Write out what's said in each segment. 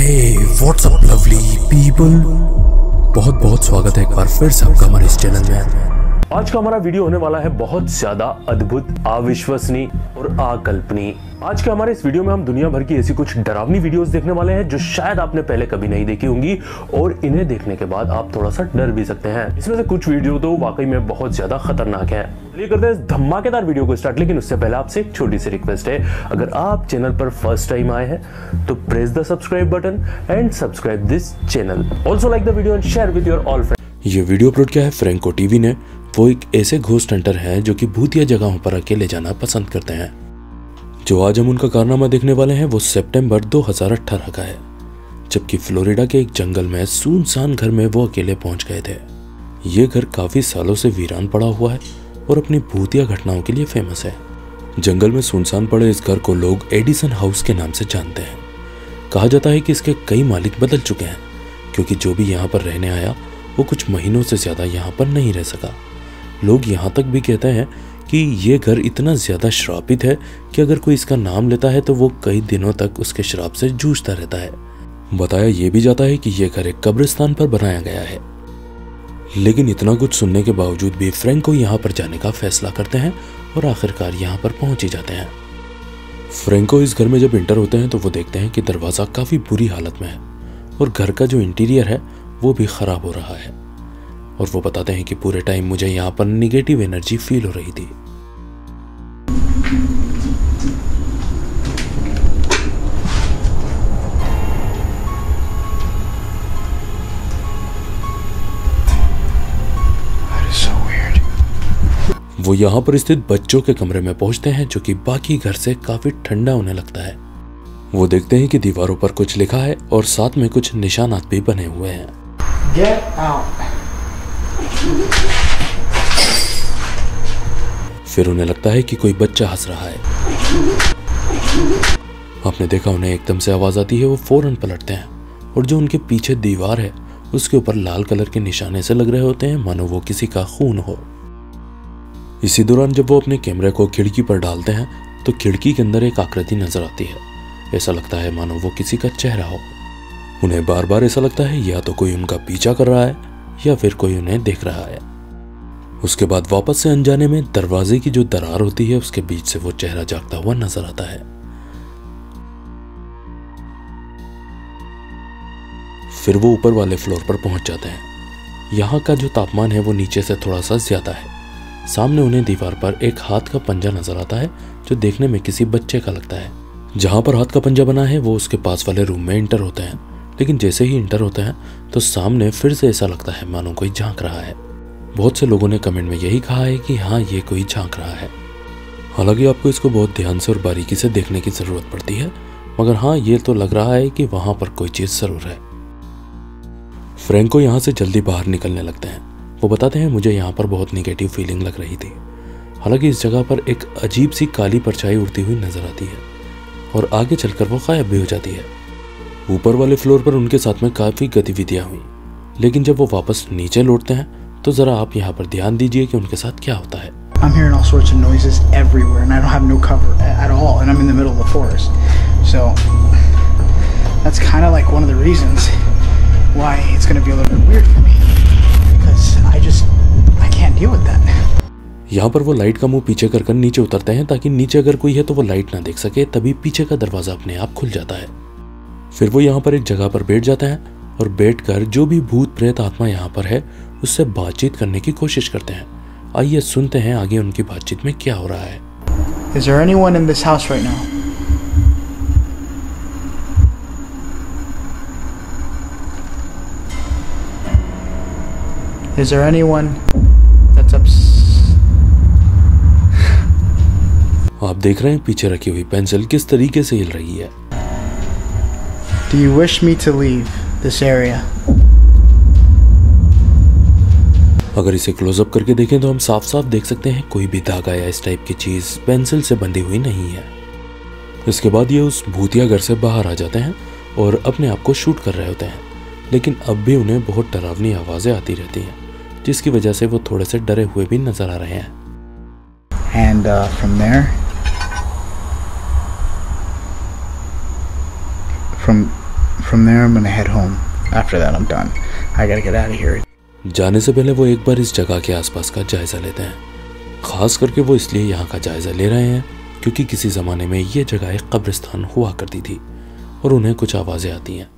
हे what's up lovely people, बहुत बहुत स्वागत है एक बार फिर से आपका हमारे इस चैनल में। आज का हमारा वीडियो होने वाला है बहुत ज्यादा अद्भुत, अविश्वसनीय और अकल्पनीय। आज के हमारे इस वीडियो में हम दुनिया भर की ऐसी कुछ डरावनी वीडियोस देखने वाले हैं जो शायद आपने पहले कभी नहीं देखी होंगी और इन्हें देखने के बाद आप थोड़ा सा डर भी सकते हैं। इसमें से कुछ वीडियो तो वाकई में बहुत ज्यादा खतरनाक है। चलिए करते हैं इस धमाकेदार वीडियो को स्टार्ट, लेकिन उससे पहले आपसे एक छोटी सी रिक्वेस्ट है। अगर आप चैनल पर फर्स्ट टाइम आए हैं तो press the subscribe button and subscribe this channel. Also like the video and share with your all friends. ये वीडियो अपलोड किया है फ्रैंको टीवी ने। वो एक ऐसे घोस्ट हंटर हैं जो कि भूतिया जगहों पर अकेले जाना पसंद करते हैं। जो आज हम उनका कारनामा देखने वाले हैं वो सितंबर 2018 का है, जबकि फ्लोरिडा के एक जंगल में सुनसान घर में वो अकेले पहुंच गए थे। ये घर काफी सालों से वीरान पड़ा हुआ है और अपनी भूतिया घटनाओं के लिए फेमस है। जंगल में सुनसान पड़े इस घर को लोग एडिसन हाउस के नाम से जानते हैं। कहा जाता है कि इसके कई मालिक बदल चुके हैं, क्योंकि जो भी यहाँ पर रहने आया वो कुछ महीनों से ज्यादा यहाँ पर नहीं रह सका। लोग यहाँ तक भी कहते हैं कि ये घर इतना ज़्यादा श्रापित है कि अगर कोई इसका नाम लेता है तो वो कई दिनों तक उसके श्राप से जूझता रहता है। बताया ये भी जाता है कि ये घर एक कब्रिस्तान पर बनाया गया है। लेकिन इतना कुछ सुनने के बावजूद भी फ्रैंको यहाँ पर जाने का फैसला करते हैं और आखिरकार यहाँ पर पहुँच ही जाते हैं। फ्रैंको इस घर में जब इंटर होते हैं तो वो देखते हैं कि दरवाज़ा काफ़ी बुरी हालत में है और घर का जो इंटीरियर है वो भी ख़राब हो रहा है। और वो बताते हैं कि पूरे टाइम मुझे यहाँ पर निगेटिव एनर्जी फील हो रही थी। वो यहाँ पर स्थित बच्चों के कमरे में पहुंचते हैं जो कि बाकी घर से काफी ठंडा होने लगता है। वो देखते हैं कि दीवारों पर कुछ लिखा है और साथ में कुछ निशानात भी बने हुए हैं। Get out. फिर उन्हें लगता है कि कोई बच्चा हंस रहा है। आपने देखा उन्हें एकदम से आवाज आती है। वो फौरन पलटते हैं और जो उनके पीछे दीवार है उसके ऊपर लाल कलर के निशाने से लग रहे होते हैं, मानो वो किसी का खून हो। इसी दौरान जब वो अपने कैमरे को खिड़की पर डालते हैं तो खिड़की के अंदर एक आकृति नजर आती है। ऐसा लगता है मानो वो किसी का चेहरा हो। उन्हें बार बार ऐसा लगता है या तो कोई उनका पीछा कर रहा है या फिर कोई उन्हें देख रहा है। उसके बाद वापस से अनजाने में दरवाजे की जो दरार होती है उसके बीच से वो चेहरा जागता हुआ नजर आता है। फिर वो ऊपर वाले फ्लोर पर पहुंच जाते हैं। यहाँ का जो तापमान है वो नीचे से थोड़ा सा ज्यादा है। सामने उन्हें दीवार पर एक हाथ का पंजा नजर आता है जो देखने में किसी बच्चे का लगता है। जहां पर हाथ का पंजा बना है वो उसके पास वाले रूम में इंटर होते हैं, लेकिन जैसे ही इंटर होते हैं तो सामने फिर से ऐसा लगता है मानो कोई झांक रहा है। बहुत से लोगों ने कमेंट में यही कहा है कि हाँ, ये कोई झांक रहा है। हालांकि आपको इसको बहुत ध्यान से और बारीकी से देखने की जरूरत पड़ती है, मगर हाँ, ये तो लग रहा है कि वहां पर कोई चीज जरूर है। फ्रैंको यहाँ से जल्दी बाहर निकलने लगते हैं। वो बताते हैं मुझे यहाँ पर बहुत निगेटिव फीलिंग लग रही थी। हालांकि इस जगह पर एक अजीब सी काली परछाई उड़ती हुई नजर आती है और आगे चलकर वो गायब भी हो जाती है। ऊपर वाले फ्लोर पर उनके साथ में काफी गतिविधियां हुई, लेकिन जब वो वापस नीचे लौटते हैं तो जरा आप यहाँ पर ध्यान दीजिए कि उनके साथ क्या होता है। I'm hearing all sorts of noises everywhere and I don't have no cover at all and I'm in the middle of the forest. So that's kind of like one of the reasons why it's going to be a little bit weird for me because I can't deal with that. यहाँ पर वो light का मुंह पीछे कर नीचे उतरते हैं ताकि नीचे अगर कोई है तो वो लाइट ना देख सके। तभी पीछे का दरवाजा अपने आप खुल जाता है। फिर वो यहाँ पर एक जगह पर बैठ जाते हैं और बैठकर जो भी भूत प्रेत आत्मा यहाँ पर है उससे बातचीत करने की कोशिश करते हैं। आइए सुनते हैं आगे उनकी बातचीत में क्या हो रहा है। Is there anyone in this house right now? Is there anyone that's आप देख रहे हैं पीछे रखी हुई पेंसिल किस तरीके से हिल रही है। Do you wish me to leave this area? अगर इसे क्लोजअप करके देखें तो हम साफ साफ देख सकते हैं कोई भी धागा या इस टाइप की चीज पेंसिल से बंधी हुई नहीं है। इसके बाद ये उस भूतिया घर से बाहर आ जाते हैं और अपने आप को शूट कर रहे होते हैं, लेकिन अब भी उन्हें बहुत डरावनी आवाजें आती रहती हैं, जिसकी वजह से वो थोड़े से डरे हुए भी नजर आ रहे हैं। And from there, from from there I'm gonna head home. After that I'm done. I gotta get out of here. जाने से पहले वो एक बार इस जगह के आसपास का जायजा लेते हैं। खास करके वो इसलिए यहाँ का जायजा ले रहे हैं क्योंकि किसी ज़माने में ये जगह एक कब्रिस्तान हुआ करती थी और उन्हें कुछ आवाज़ें आती हैं।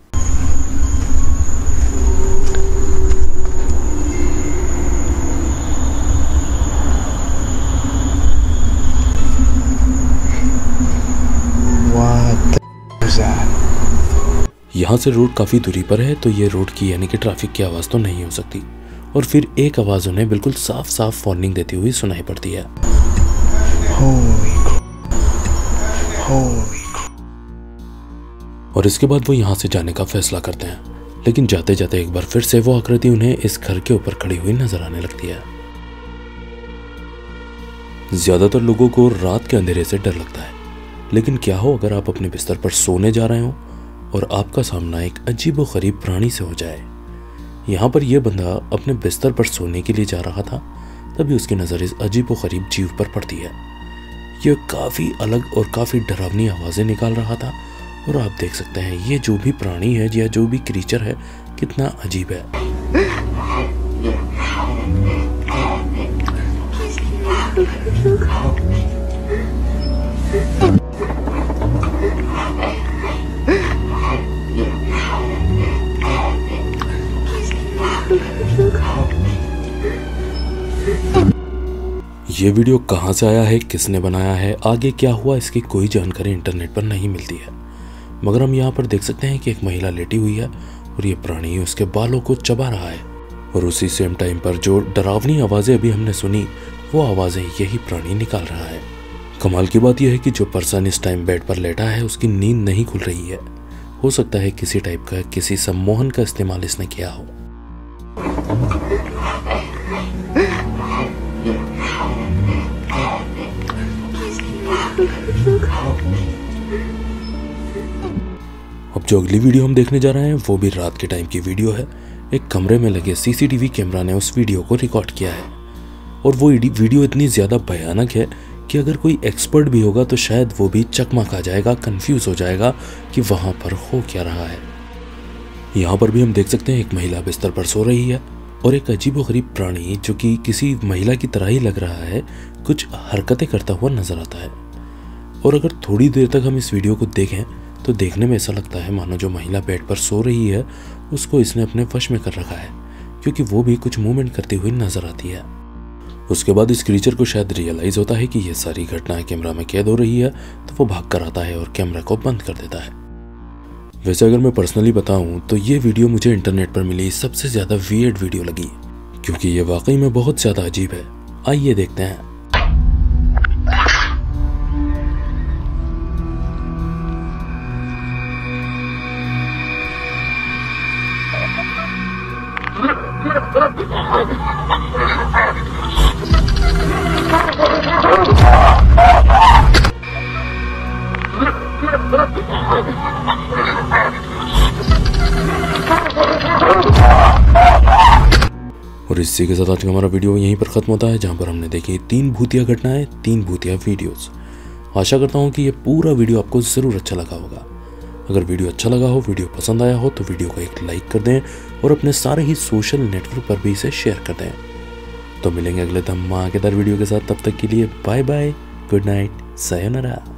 यहाँ से रोड काफ़ी दूरी पर है तो ये रोड की यानी कि ट्रैफिक की आवाज़ तो नहीं हो सकती। और फिर एक आवाज़ उन्हें बिल्कुल साफ साफ वार्निंग देती हुई सुनाई पड़ती है। और इसके बाद वो यहाँ से जाने का फैसला करते हैं, लेकिन जाते जाते एक बार फिर से वो आकृति उन्हें इस घर के ऊपर खड़ी हुई नजर आने लगती है। ज्यादातर लोगों को रात के अंधेरे से डर लगता है, लेकिन क्या हो अगर आप अपने बिस्तर पर सोने जा रहे हो और आपका सामना एक अजीबोगरीब प्राणी से हो जाए। यहाँ पर यह बंदा अपने बिस्तर पर सोने के लिए जा रहा था, तभी उसकी नज़र इस अजीबोगरीब जीव पर पड़ती है। यह काफ़ी अलग और काफ़ी डरावनी आवाज़ें निकाल रहा था और आप देख सकते हैं ये जो भी प्राणी है या जो भी क्रीचर है कितना अजीब है। ये वीडियो कहाँ से आया है, किसने बनाया है, आगे क्या हुआ, इसकी कोई जानकारी इंटरनेट पर नहीं मिलती है। मगर हम यहाँ पर देख सकते हैं कि एक महिला लेटी हुई है और ये प्राणी उसके बालों को चबा रहा है। और उसी सेम टाइम पर जो डरावनी आवाज़ें अभी हमने सुनी वो आवाज़ें यही प्राणी निकाल रहा है। कमाल की बात यह है कि जो पर्सन इस टाइम बेड पर लेटा है उसकी नींद नहीं खुल रही है। हो सकता है किसी टाइप का किसी सम्मोहन का इस्तेमाल इसने किया हो। अब जो अगली वीडियो हम देखने जा रहे हैं वो भी रात के टाइम की वीडियो है। एक कमरे में लगे सीसीटीवी कैमरा ने उस वीडियो को रिकॉर्ड किया है और वो वीडियो इतनी ज़्यादा भयानक है कि अगर कोई एक्सपर्ट भी होगा तो शायद वो भी चकमा खा जाएगा, कंफ्यूज हो जाएगा कि वहाँ पर हो क्या रहा है। यहाँ पर भी हम देख सकते हैं एक महिला बिस्तर पर सो रही है और एक अजीबोगरीब प्राणी जो कि किसी महिला की तरह ही लग रहा है कुछ हरकतें करता हुआ नजर आता है। और अगर थोड़ी देर तक हम इस वीडियो को देखें तो देखने में ऐसा लगता है मानो जो महिला बेड पर सो रही है उसको इसने अपने वश में कर रखा है, क्योंकि वो भी कुछ मूवमेंट करती हुई नजर आती है। उसके बाद इस क्रीचर को शायद रियलाइज होता है कि ये सारी घटनाएं कैमरा में कैद हो रही है, तो वो भाग कर आता है और कैमरा को बंद कर देता है। वैसे अगर मैं पर्सनली बताऊं तो ये वीडियो मुझे इंटरनेट पर मिली सबसे ज़्यादा वियर्ड वीडियो लगी, क्योंकि ये वाकई में बहुत ज़्यादा अजीब है। आइए देखते हैं। और इसी के साथ आज का हमारा वीडियो यहीं पर खत्म होता है, जहां पर हमने देखी 3 भूतिया घटनाएं, 3 भूतिया वीडियोस। आशा करता हूं कि ये पूरा वीडियो आपको ज़रूर अच्छा लगा होगा। अगर वीडियो अच्छा लगा हो, वीडियो पसंद आया हो तो वीडियो को एक लाइक कर दें और अपने सारे ही सोशल नेटवर्क पर भी इसे शेयर कर दें। तो मिलेंगे अगले धमाकेदार वीडियो के साथ, तब तक के लिए bye bye, good night, sayonara.